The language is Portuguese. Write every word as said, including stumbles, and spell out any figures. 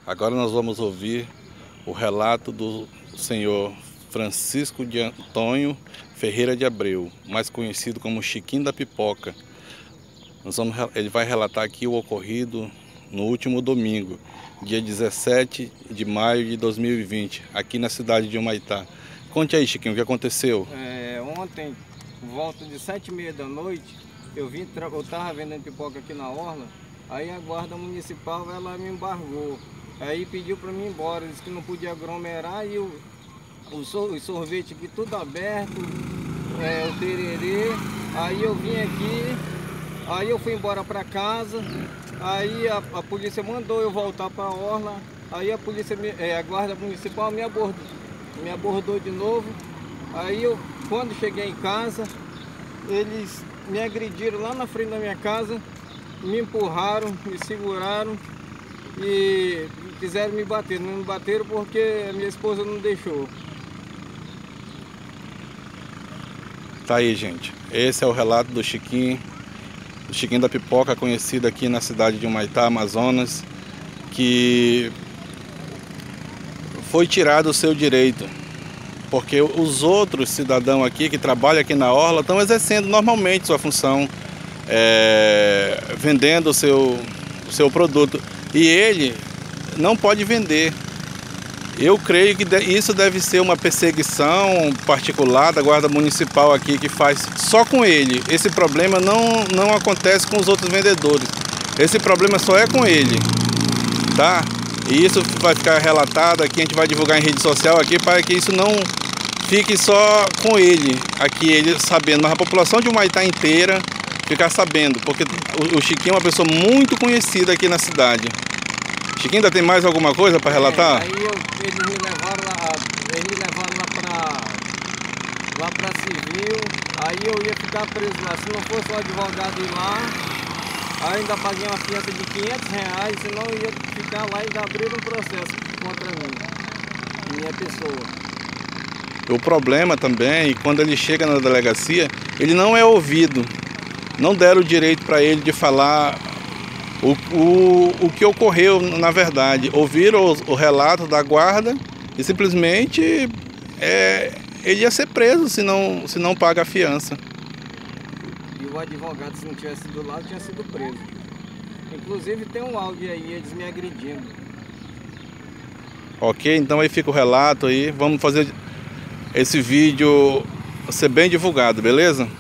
Agora nós vamos ouvir o relato do senhor Francisco de Antônio Ferreira de Abreu, mais conhecido como Chiquinho da Pipoca. Nós vamos, ele vai relatar aqui o ocorrido no último domingo, dia dezessete de maio de dois mil e vinte, aqui na cidade de Humaitá. Conte aí, Chiquinho, o que aconteceu? É, ontem, por volta de sete e meia da noite, eu vim, eu estava vendendo pipoca aqui na orla, aí a guarda municipal ela me embargou, aí pediu para mim ir embora, disse que não podia aglomerar e o, o, sor, o sorvete aqui tudo aberto, é, o tererê, aí eu vim aqui, aí eu fui embora para casa, aí a, a polícia mandou eu voltar para a orla, aí a polícia, é, a guarda municipal me abordou, me abordou de novo, aí eu, quando cheguei em casa, eles me agrediram lá na frente da minha casa, me empurraram, me seguraram e quiseram me bater. Não me bateram porque a minha esposa não deixou. Tá aí, gente. Esse é o relato do Chiquinho, do Chiquinho da Pipoca, conhecido aqui na cidade de Humaitá, Amazonas, que foi tirado o seu direito, porque os outros cidadãos aqui que trabalham aqui na orla estão exercendo normalmente sua função, é, vendendo o seu, o seu produto, e ele não pode vender. Eu creio que isso deve ser uma perseguição particular da guarda municipal aqui, que faz só com ele. Esse problema não, não acontece com os outros vendedores, esse problema só é com ele, tá? E isso vai ficar relatado aqui, a gente vai divulgar em rede social aqui para que isso não fique só com ele, aqui ele sabendo, mas a população de Humaitá inteira ficar sabendo, porque o Chiquinho é uma pessoa muito conhecida aqui na cidade. Chiquinho, ainda tem mais alguma coisa para relatar? É, aí eu, eles me levaram lá, eles me levaram lá para lá para civil, aí eu ia ficar preso lá. Se não fosse o advogado ir lá, aí ainda paguei uma fiança de quinhentos reais, senão eu ia ficar lá e ainda abrir um processo contra mim, minha pessoa. O problema também, quando ele chega na delegacia, ele não é ouvido. Não deram o direito para ele de falar o, o, o que ocorreu na verdade. Ouviram o, o relato da guarda e simplesmente é, ele ia ser preso se não, se não paga a fiança. E o advogado, se não tivesse sido lá, tinha sido preso. Inclusive tem um áudio aí, eles me agredindo. Ok, então aí fica o relato aí. Vamos fazer esse vídeo ser bem divulgado, beleza?